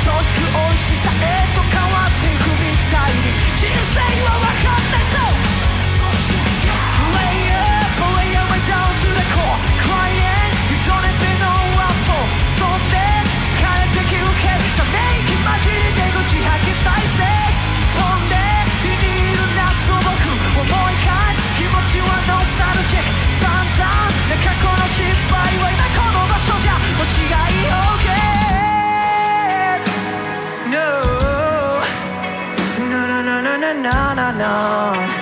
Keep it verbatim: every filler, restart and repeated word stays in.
そう引く美味しさへと変わっていくみたいに人生は分かんないそう Lay up, lay your way down to the core Crying, you don't even know what for そんで疲れて休憩ため息混じり出口吐き再生飛んで火にいる夏の僕思い返す気持ちはノスタルジック散々な過去の失敗は今この場所じゃもう違い OK No No no no no no no no